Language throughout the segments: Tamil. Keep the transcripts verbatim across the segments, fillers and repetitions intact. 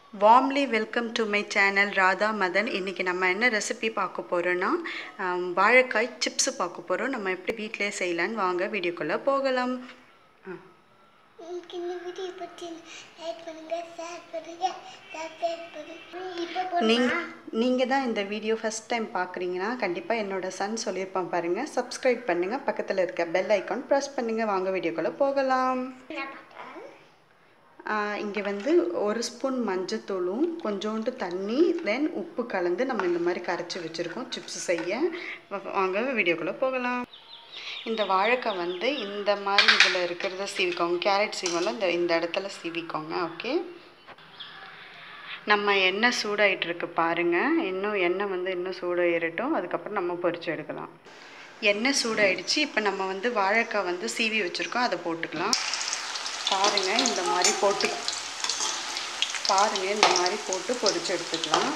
Warmly welcome to my channel Radha Madhan. இன்னைக்கு நம்ம என்ன ரெசிபி பார்க்க போறோம்னா வாழைக்காய் சிப்ஸ் பார்க்க போறோம். நம்ம எப்படி வீட்லயே செய்யலாம்னு வாங்க வீடியோக்குள்ள போகலாம். இந்த வீடியோ பத்தி லைக் பண்ணுங்க, ஷேர் பண்ணுங்க, சப்ஸ்கிரைப் பண்ணுங்க. நீங்க நீங்க தான் இந்த வீடியோ ஃபர்ஸ்ட் டைம் பார்க்குறீங்கன்னா கண்டிப்பா என்னோட சன் சொல்லிருப்பான் பாருங்க. சப்ஸ்கிரைப் பண்ணுங்க, பக்கத்துல இருக்க பெல் ஐகான் பிரஸ் பண்ணுங்க. வாங்க வீடியோக்குள்ள போகலாம். இங்கே வந்து ஒரு ஸ்பூன் மஞ்சத்தூளும் கொஞ்சோண்டு தண்ணி தென் உப்பு கலந்து நம்ம இந்த மாதிரி கரைச்சி வச்சுருக்கோம் சிப்ஸ் செய்ய. வாங்க வீடியோக்குள்ளே போகலாம். இந்த வாழைக்காய் வந்து இந்த மாதிரி இதில் இருக்கிறத சீவிக்கோங்க. கேரட் சீவெல்லாம் இந்த இந்த இடத்துல சீவிக்கோங்க. ஓகே, நம்ம எண்ணெய் சூடாகிட்டு இருக்கு பாருங்கள். இன்னும் எண்ணெய் வந்து இன்னும் சூடாகிடட்டும், அதுக்கப்புறம் நம்ம பொரிச்சு எடுக்கலாம். எண்ணெய் சூடாகிடுச்சு. இப்போ நம்ம வந்து வாழைக்காய் வந்து சீவி வச்சுருக்கோம், அதை போட்டுக்கலாம். பாருங்கள், இந்த மாதிரி போட்டு பாருங்கள் இந்த மாதிரி போட்டு பொரிச்சு எடுத்துக்கலாம்.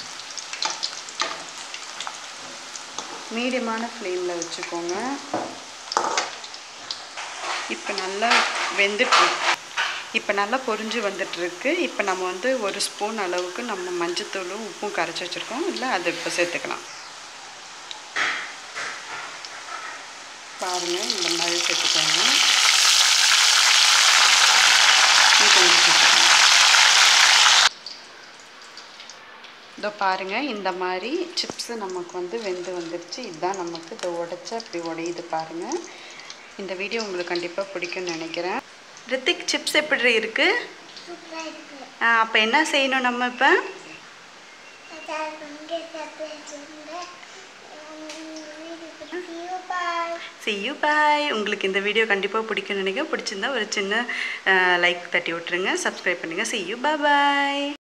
மீடியமான ஃப்ளேமில் வச்சுக்கோங்க. இப்போ நல்லா வெந்துட்டு இப்போ நல்லா பொரிஞ்சு வந்துட்டுருக்கு. இப்போ நம்ம வந்து ஒரு ஸ்பூன் அளவுக்கு நம்ம மஞ்சத்தூளும் உப்பும் கரைச்சி வச்சுருக்கோம், இல்லை அது இப்போ சேர்த்துக்கலாம். பாருங்கள், இந்த மாதிரி சேர்த்துக்கோங்க. இதோ பாருங்கள், இந்த மாதிரி சிப்ஸு நமக்கு வந்து வெந்து வந்துடுச்சு. இதுதான் நமக்கு இதை உடைச்சா இப்படி உடையுது பாருங்கள். இந்த வீடியோ உங்களுக்கு கண்டிப்பாக பிடிக்கும்னு நினைக்கிறேன். ரித்திக், சிப்ஸ் எப்படி இருக்கு? அப்போ என்ன செய்யணும் நம்ம இப்போ? See you, bye. உங்களுக்கு இந்த வீடியோ கண்டிப்பாக பிடிக்கும்னு நினைக்கிறேன். பிடிச்சிருந்தா ஒரு சின்ன லைக் தட்டி விட்டுருங்க, சப்ஸ்கிரைப் பண்ணுங்கள். See you, bye bye.